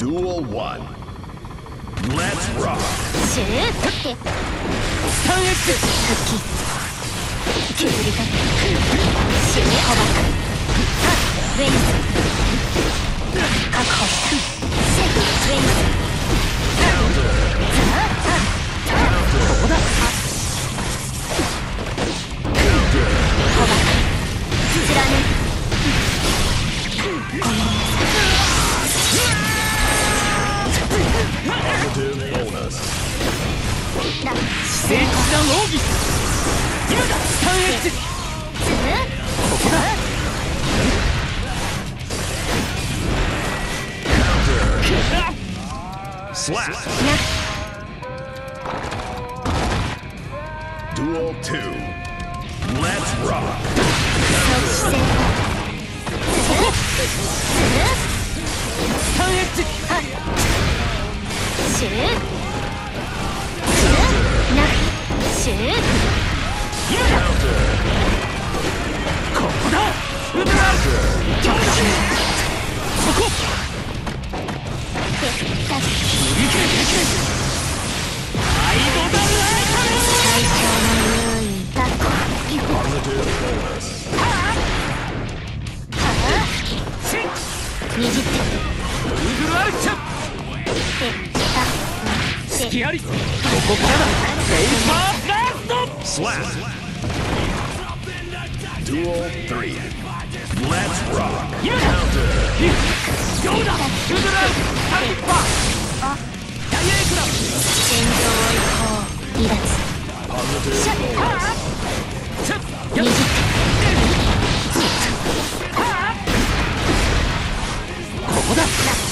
Duel 1. Let's rock. シューって 3X 復帰削りたいシューホバックウェイズ確保したセーフウェイズここだホバック貫くごめんなさい聖地な奥義今だ 3X ここだ Slap. Duel 2. Let's rock. 3X シューなシューここだウドラそこアイドダル最強の優位だ Positive bonus. 20点ウグルアルチャスキアリここからだペーパーラスト Slap. Duel 3. Let's rock. 今だどうだウドラルサンピッパーダイヤエクラ戦場を行こう離脱 Positive シャッ bonus. シャッ 20点ここだ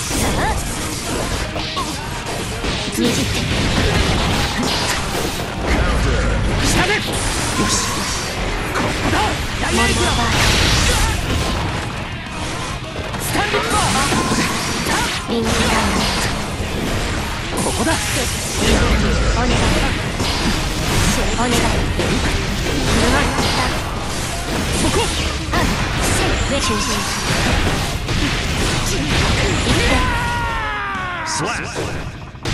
20点下でよしここだダイヤエクラスタンディッパーリングランここだお願いお願いそこ中心 Slap.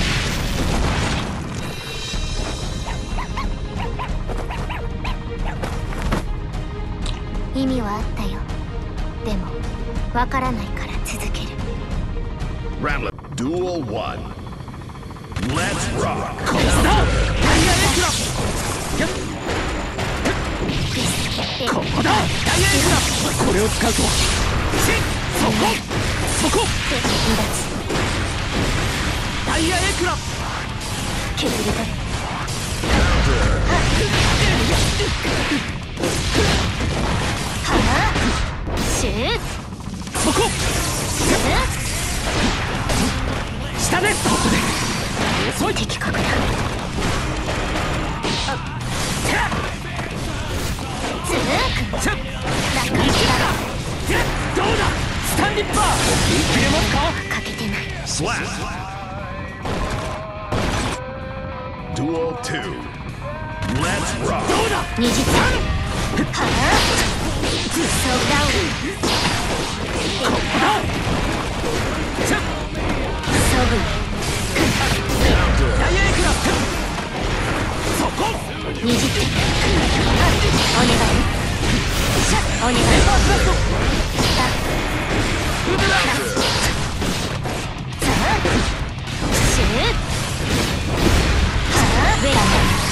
意味はあったよでもわからないから続ける Ramlet. Duel 1. Let's rock. ここだダイヤエクラここだダイヤエクラこれを使うとそこ離脱ダイヤエクラ削り取るはあシューそこ下で遅い的確だズークチャッ落下どうだスタンディッパー見切れますか欠けてない Slap. Duel 2. Let's rock. どうだ 20点はあ実装ダウンここだチャッ処分ダイヤエクラそこ 20点お願いお願いウドラさあシューはあウェラ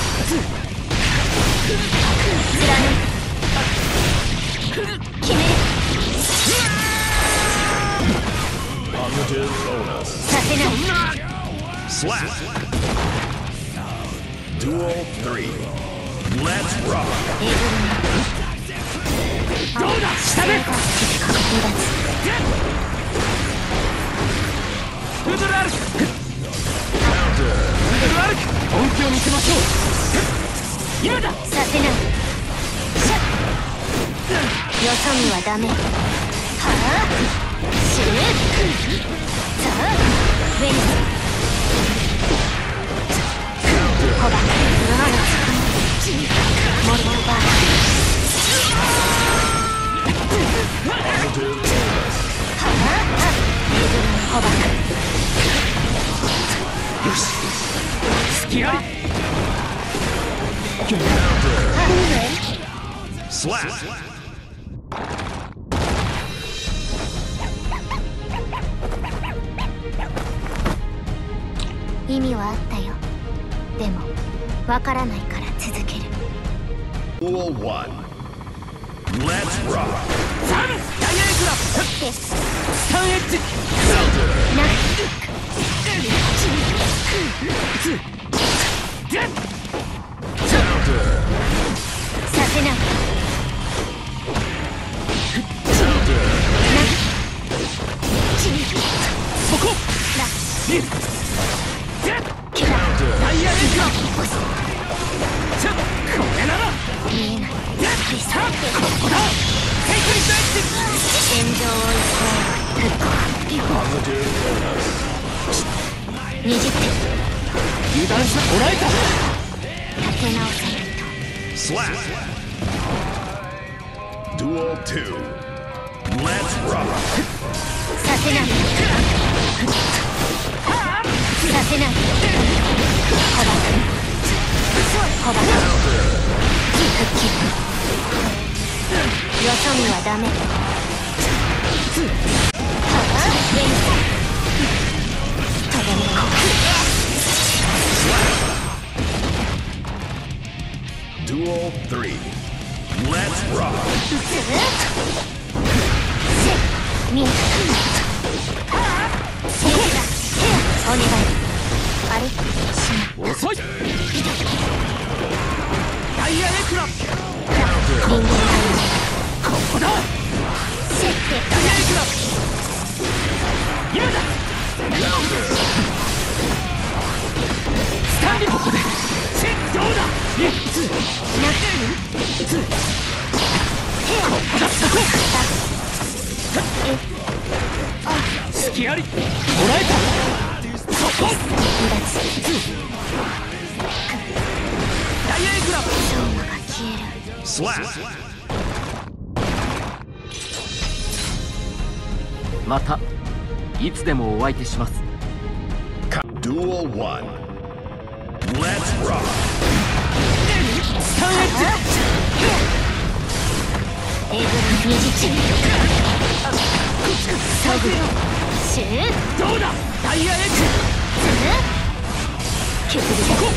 決める Positive bonus. させない Slap. Duel 3. Let's rock. 英語どうだ下で離脱ウドラルク本気を見せましょう今ださせないシャッよそ見はダメはあシューさあウェルコバモルトバー Positive bonus. はあホバし隙あり。 Slap. 意味はあったよ。でもわからないから続ける。 Duel 1. Let's rock. サムダイヤエクラですスタンエッジ。 なさせないそこラリフキラダイヤエクラちょこれなら見えないリサここだテイクリスエッジ。 天井を一方 Positive bonus. 20点油断しもらえた。 立て直さないと Slap. Duel 2. Let's rock. させないさせないほばほば復帰よそ見はダメ上にとどめこ Duel 3. Let's rock. 見えたお願いあれし遅いダイヤエクラ人間がここだ設定ダイヤエクラ今だスタンリここでチェックどうだ3つなここだそこえ隙ありもらえたそこ離脱ダイヤエクラ相馬が消える Slap. またいつでもお相手します。 Duel 1. Let's rock. スタンエッジエブル20チサグシューどうだダイヤエッジ削りそこ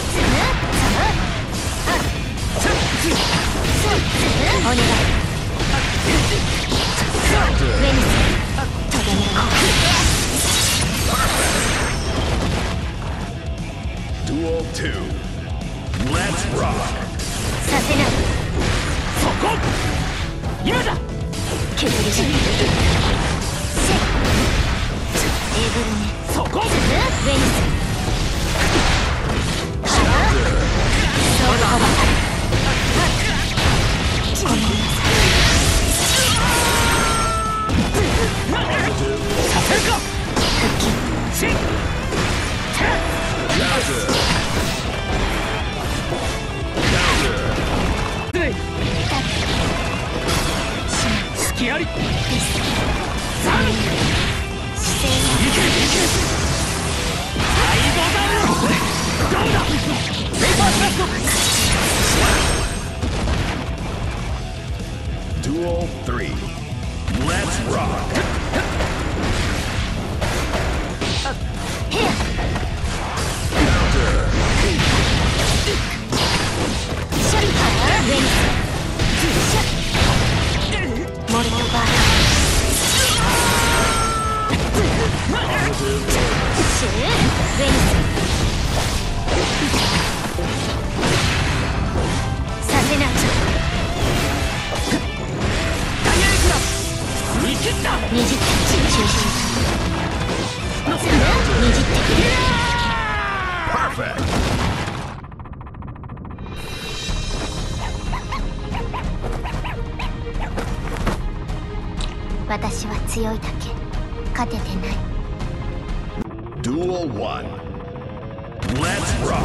お願い上にとどめこ Duel 2. Let's rock. させないそこ今だ削りじゃねエブルネそこウェニスそうだごめんなささせるか復帰シン Counter. Counter. 隙ありですサム姿勢いけいけ最後だろどうだペーパースラッシュ Duel 3. Let's rock. ヘア Counter. シャリカーウェニスモルトバー Positive bonus. シューウェニスさせないダイヤエクラ見切った 20点中心20点 Perfect. 私は強いだけ勝ててない Duel 1. Let's rock.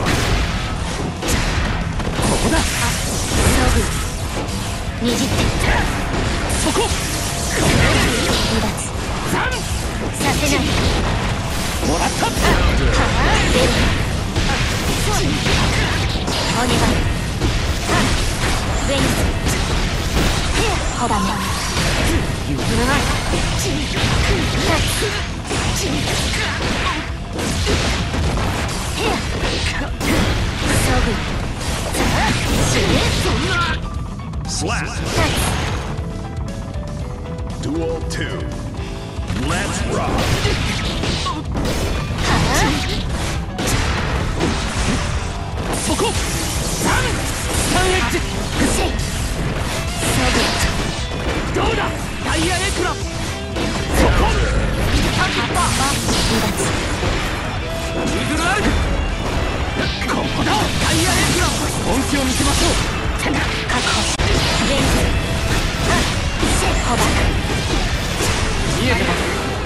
ここだ遭遇20点そこ離脱サムさせないもらったパワーお願い。ベニスほダメ譲らない。 Slap. Duel 2. Let's rock. そこ。3エッジ。どうだダイヤエクラ。そこ。譲らない。ここだダイヤエクラ。本気を見せましょう。 確保しレンズほば見えてます。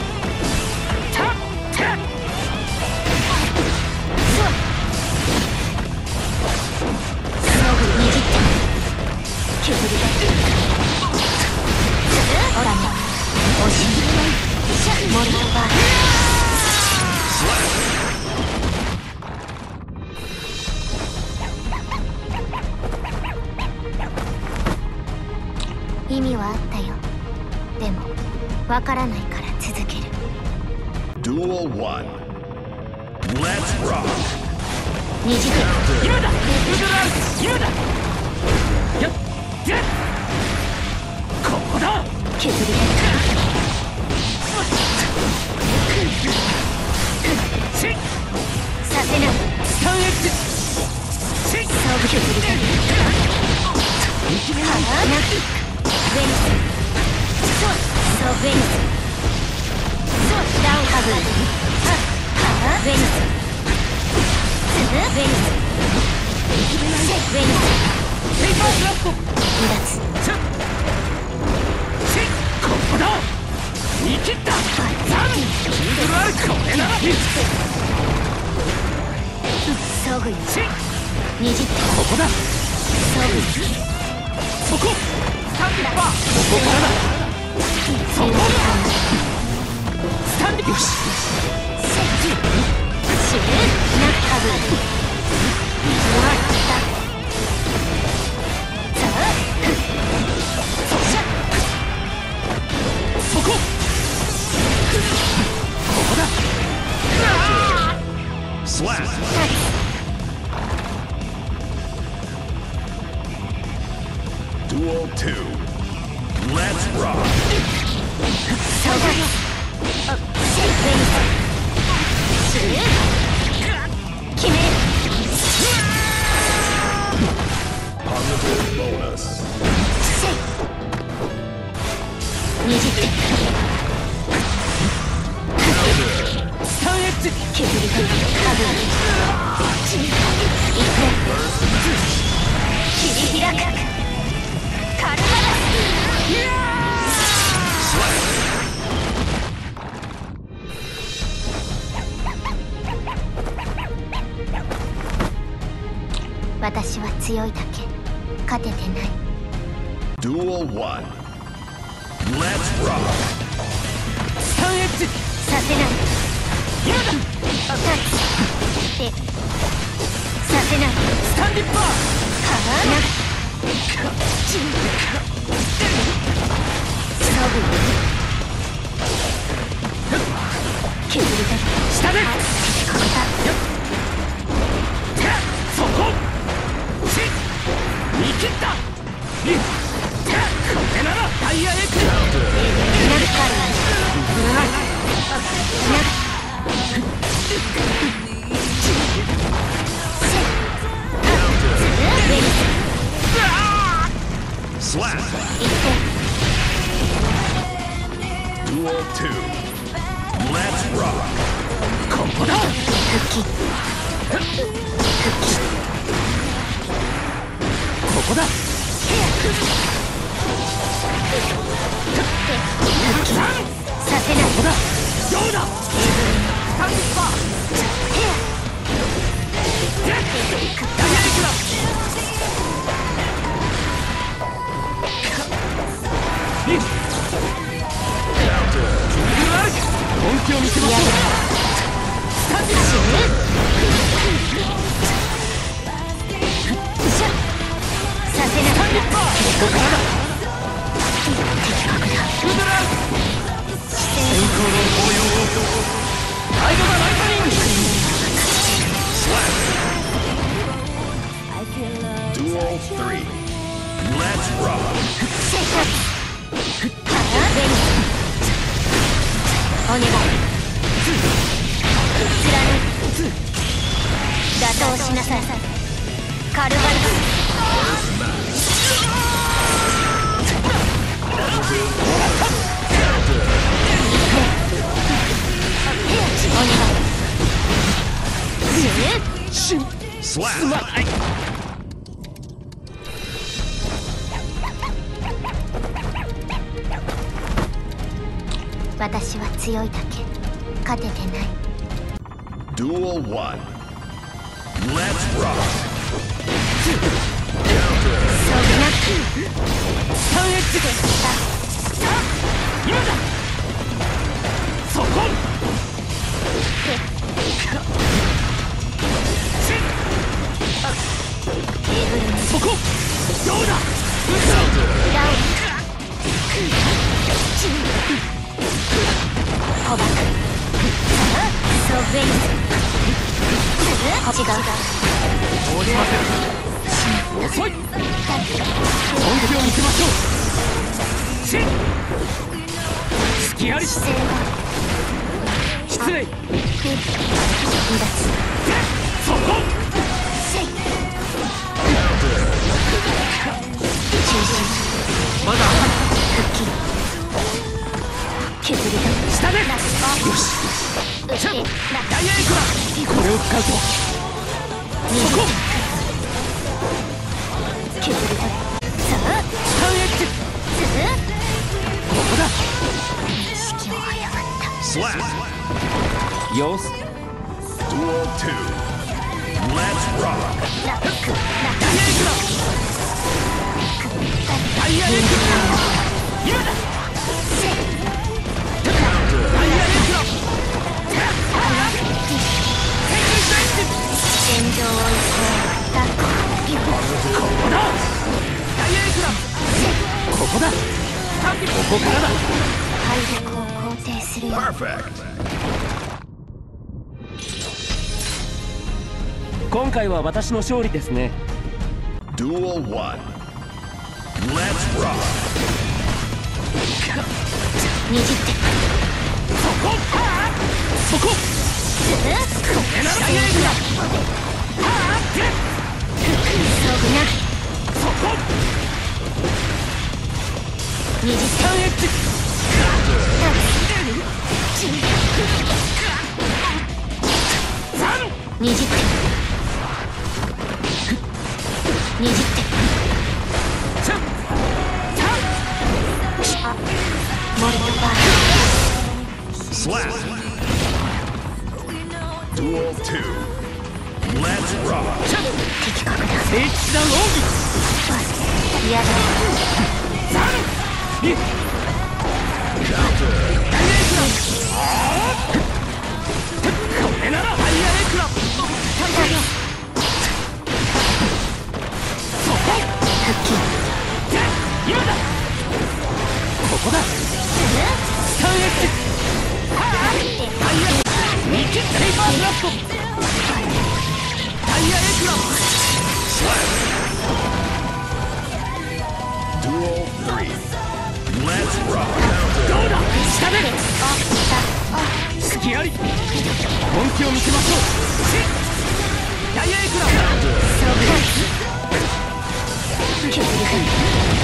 削り出ほらねおしモルトバー意味はあったよ。でもわからないから続ける。 Duel 1. Let's rock. 二次元今だ今だやっここだ削り出させない 3エッジ削り出はあなベニスそうベニスダウンハブはあベニスベニスベニスペーパーブラスト離脱ここだ見切った3これなら装具よ20点ここだ装具そこスタンディッパーここからだそこスタンディッよしシューナッハブそこここだ Slap. Duel 2. Let's rock. 決める Positive bonus. 20点 3エッジ削り取るハブいく切り開くカルマ私は強いだけ勝ててない Duel 1. Let's rock. 3エッジさせない今だってさせないスタンディッパーはあな装具削り取る下でここだそこ見切ったこれならダイヤエクラナルカル Slap. Duel 2. Let's rock. ここだ復帰ここださせないここだどうだスタンディッパーダイヤエクラ本気を見せましょうスタンディッパー打倒しなさい。カルバリス。すまない。私は強いだけ、勝ててない。 Duel 1. Let's rock. そうな。3X でした。 今だ。そこ。そこ。どうだ。 ダウン。捕獲。そうベリス。違う。 応じません。遅い。本気を見せましょう。隙あり。失礼。そこ。まだ復帰。削りだ。 下で。よし。ダイヤエクラ。これを使うと。そこ。 削りだ。さあ。 3X。ここだ。 式を誤った。 Slap. よし。 Duel 2. Let's rock. ラック。 ダイヤエクラ。ダイヤエクラ。今だ。ダイヤエクラ。 戦場を行こう。抱っこ。 ここだ。ダイヤエクラ。ここだ。ここからだ。 敗北を肯定するよ。 Perfect. 今回は私の勝利ですね。 Duel 1. Let's rock. 20点。 そこ。そこ。ダイヤエクラ。 そうな。 そこ。 20点。20点。20点。モルトバー Slap. Duel 2. Let's rock. 的確だ。 聖地だロン嫌だ。 グ。これならダイヤエクラ。そこ。 復帰。 今だ。ここだ。3X。ダイヤ2キッペーパーブラスト。ダイヤエクラ。 Slap. Duel 3. Let's rock. どうだ。下で。隙あり。本気を見せましょう。ダイヤエクラ。 削り込む。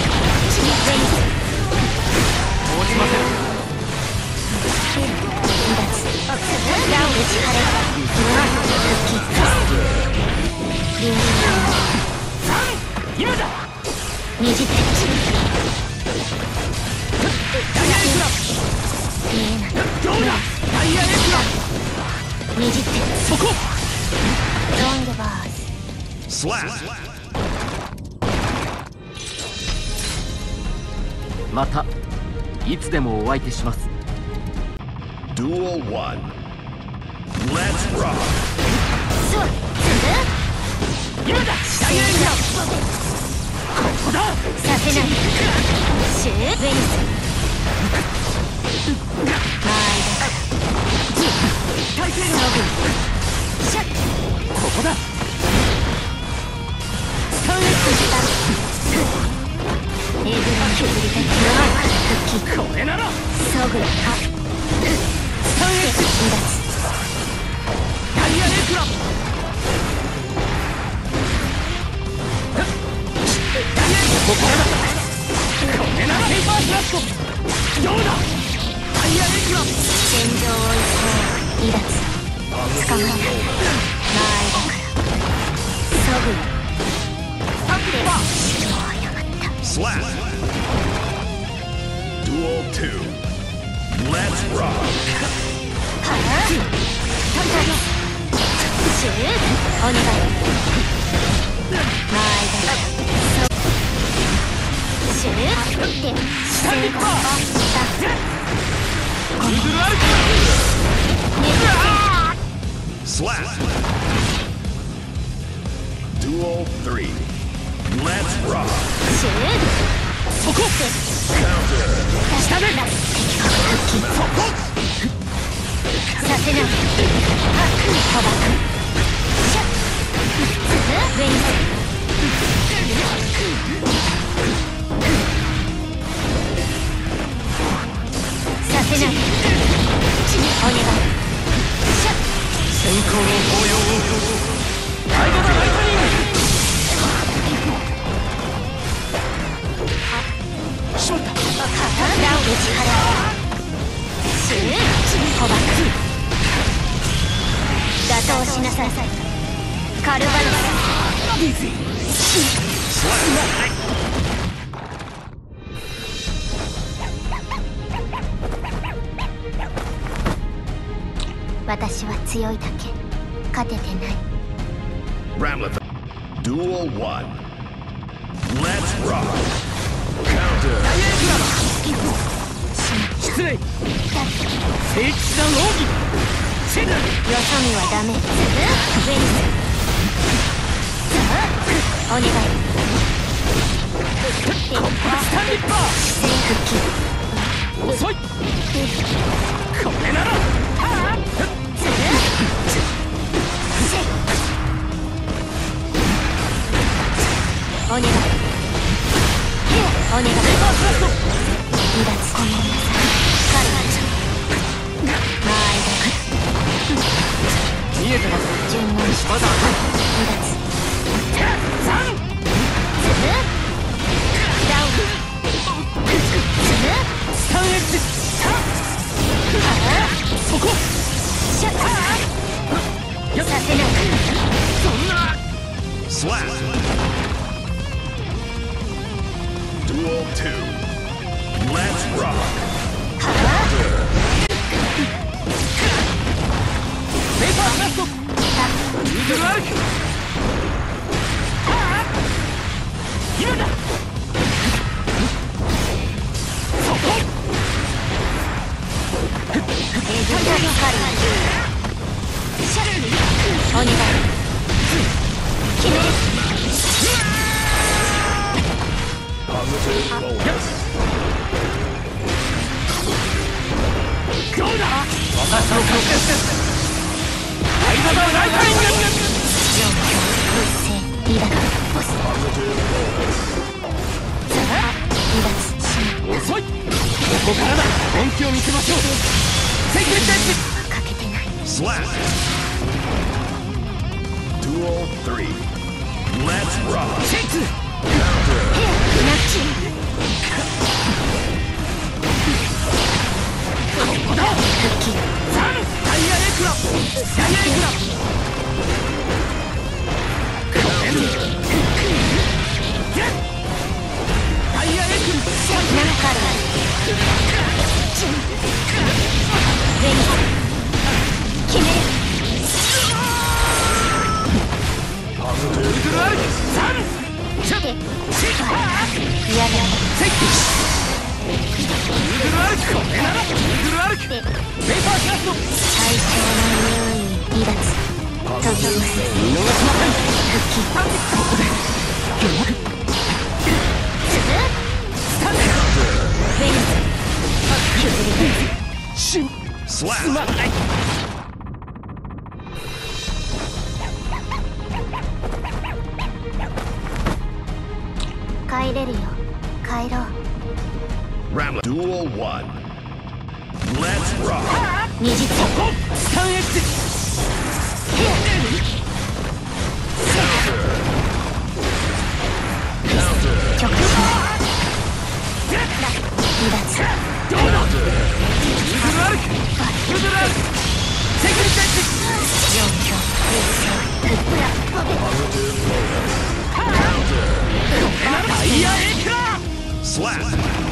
応じません。今だ。 20点。 ダイヤエクラ。 見えない。 どうだ。ダイヤエクラ。 20点。 そこ。 ロングバース。 Slap. またいつでもお相手します。 Duel 1. Let's rock. そう。 今だ。ダイヤエクラ。ここだ。 させない。シューベニス。前だ。 体勢が。 シャッ。 ここだ。 3X した。削りたい。復帰。 これなら。 ソグラ。 3X。ダイヤエクラ。 捕まえた。間合いだからそぐよ。 Slap. Duel 2. Let's rock. お願い。間合いだからシューって成功したウルアル Slap. Duel 3. Let's rock. シューそこ Counter. 下で敵確させない。飛ばす。シャッ上にさせない。お願い。シャッ先行の抱擁をライトだライトニングしまったダウン打ち払う。シュー飛ばす。打倒しなさい。カルバノ私は強いだけ勝ててない。 Ramlet. Duel 1. Let's rock. Counter. 失礼聖騎士団奥義セダルよそ見はダメ。上にお願い。 スタンリッパー全復帰。 遅いこれならお願い。お願い。離脱ごめんなさい。カルバちゃん間合いだから見えてます順応して離脱 3 ダウンスタンエッジそこシャッさせない。 そんな Slap. Duel 2. Let's rock. ペーパーラストイーグルアルク今だそこエグザリカルシャッお願い。決める。 Positive bonus. どうだ私の決定ライトだライトニング 4強不正リーダーボス Positive bonus. 離脱し遅いここからだ本気を見せましょうセキュリティかけてない。 Slap. Duel 3. Let's rock. シェイツ Counter. ナッチここだ復帰。 3タイヤエクラタイヤエクラタイヤエクナンカル上に決める。 ウルトラアル3シャッでシェイ嫌だ。 セイウルトラアルクこれならウルトラアルクでペーパーキャスト最強の優位離脱途切ります。 見逃しません復帰。 ここでスタンド上に削りシンす Slap. まない帰れるよ。帰ろう。 Ramlet. Duel 1. Let's rock. 20点。 スタンエッジ極離脱どうだウルトラアルクウルトラアルクセキュリティ Slap.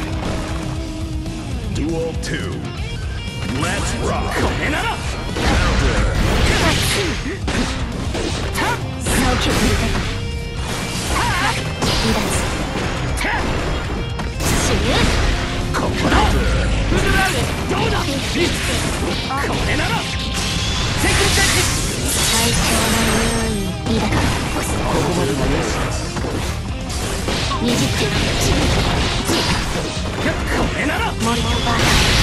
Duel 2. Let's rock. これなら Counter. 差を削りたい離脱死ぬここだウルラルどうだこれならセクリテッチ最強の優位リーダーがボスここまでのよし 20点これなら森とバーダ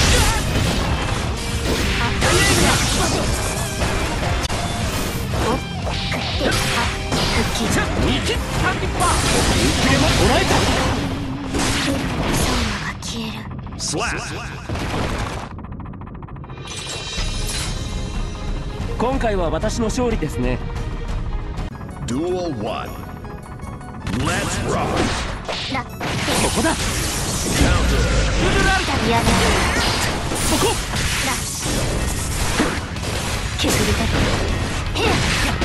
復帰 2キッ30%一気でももらえた相馬が消える Slap. 今回は私の勝利ですね Duel 1. Let's rock. ラここだ Counter. ウルラルやだそこラ削りたいヘア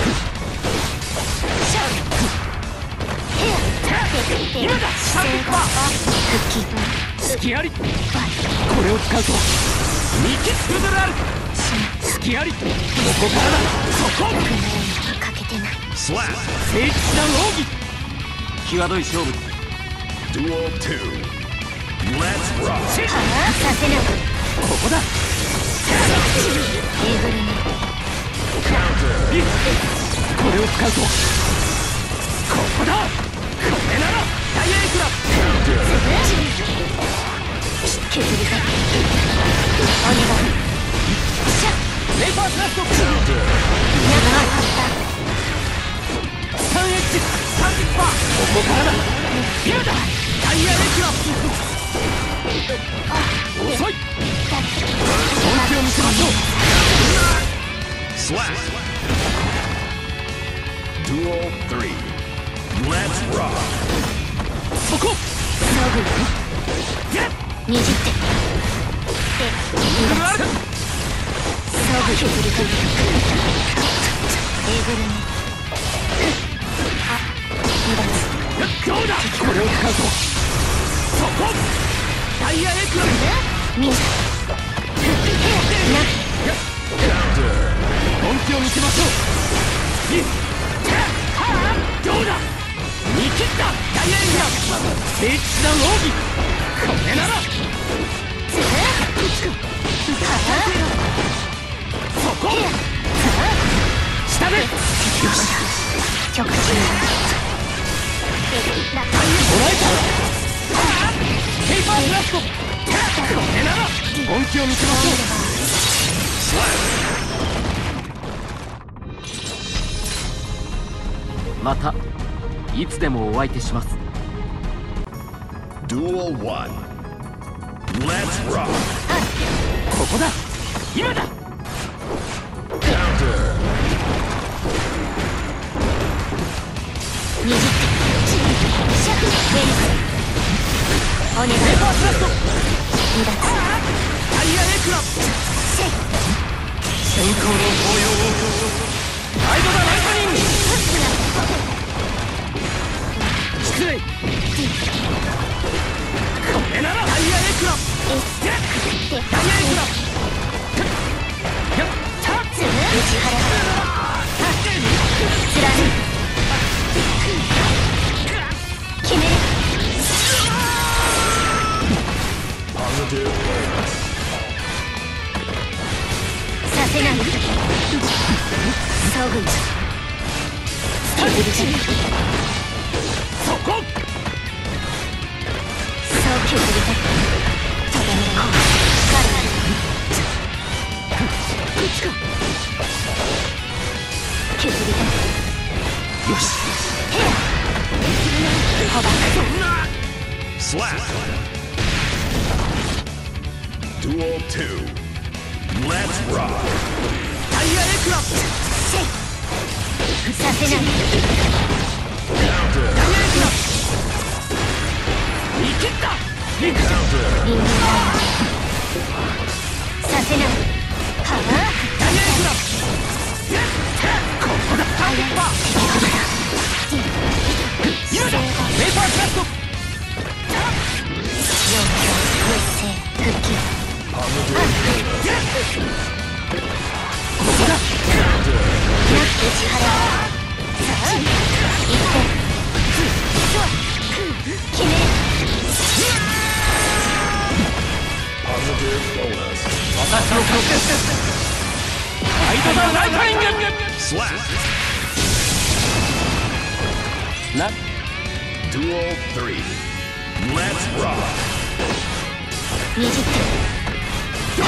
シャウヘア今だ成功復帰隙ありこバイれを使うと2キッウルラル隙ありここからだそこくなるには欠けてない Slap. 聖騎士団奥義際どい勝負 Duel 2. Let's rock. シェイはあさせなくここだえぐるね Counter. これを使うとここだこれならダイエークラ削りたいお願いシャッレイパースラスト Counter. 長かっ 3H 30%ここからだ今だダイヤエクラ遅い本気を見せましょう Slap. Duel 3. Let's rock. そこた遭遇やっ 20点でウルラル遭遇削りたいえぐるねあ離脱どうだこれを使うとそこダイヤエクラ見えた本気を見せましょうどうだ見切ったダイヤエクラ聖騎士団奥義これならそこ下で直進もらえたペーパーブラストこれなら本気を見せましょうまたいつでもお相手します Duel 1. Let's rock. ここだ今だ Counter. 20点シャフウェイスお願いペーパーブラスト離脱タイヤエクラシェイ先行の抱擁をライドだライトニング失礼これならタイヤエクラダイヤエクラやった打ち払う貫決める Positive points. させない遭遇削りたいそこそう削りたいとどめられ削りたいよしヘアほば Slap. Duel 2. Let's rock. タイヤエクラさせない Counter. 見切ったリンク Counter. リングラインさせないはダイヤエクラここだタイヤパー今だペーパーブラストを返せ。ワイドダウンライトニング。 Slap. な Duel 3. Let's rock. 20点。 見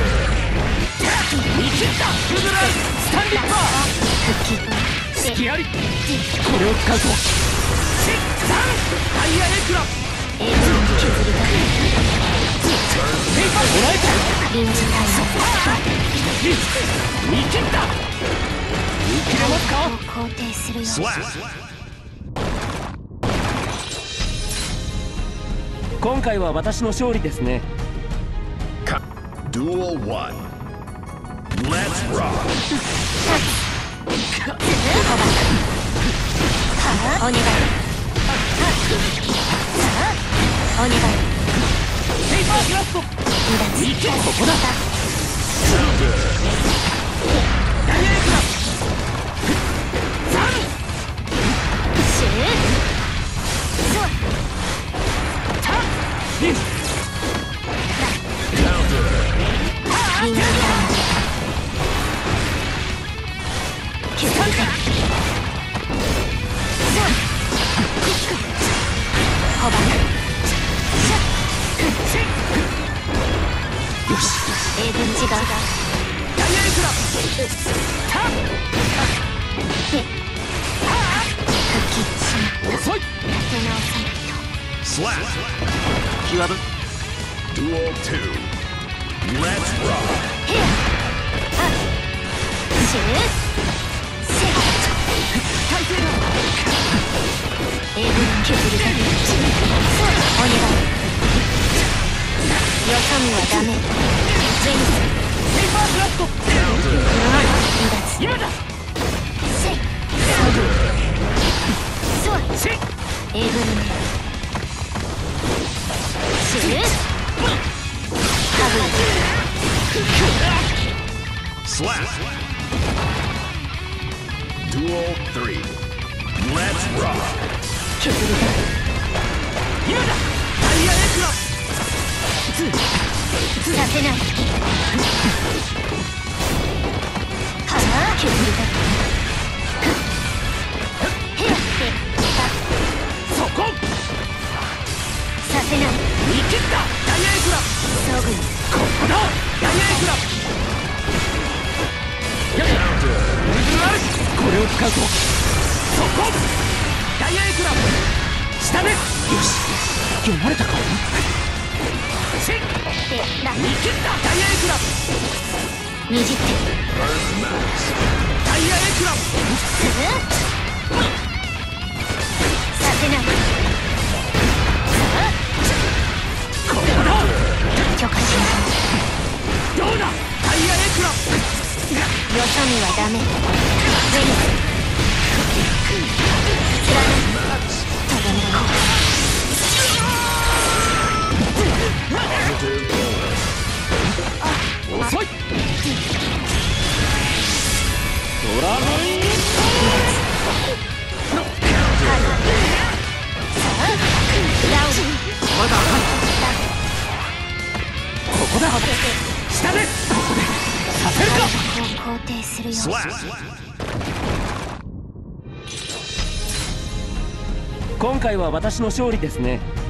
切ったクズライスタンディッパー復帰隙ありこれを使うとシッタンタイヤエクラエイズの削りたいペイパーもらえた臨時対見切った見切れますか応を肯定するよ Slap. 今回は私の勝利ですね。 Duel 1. Let's rock. お願いお願いペイパーグラスト離脱見切ここだ Counter. ダイヤエクラザンシューそうタンリン Counter. 臨時対削りたいほばよし英文違うダイヤエクラタン復帰し遅い立て直さないと Slap. 際どい Duel 2. Let's rock. シューセ体勢だ英文削りたいお願いよそ見はダメゼニスペイパーグラスト離脱今だせいそうシッ英文ねシューカブ Slap. Duel 3. Let's rock. 削りたい今だダイヤエクラさせないはぁ削りたいへやってそこさせない見切ったダイヤエクラそぐここだダイヤエクラやれこれを使うとそこダイヤエクラ下でよし読まれたかシッでラ見切ったダイヤエクラ 20点 First match. ダイヤエクラさせないここだ許可しないどうだダイヤエクラよそ見はダメゼニス貫とどめこ Positive bonus. 遅いドラゴンインラウまだあかんここだ下でここでさせるかを肯定するよ Slap. 今回は私の勝利ですね。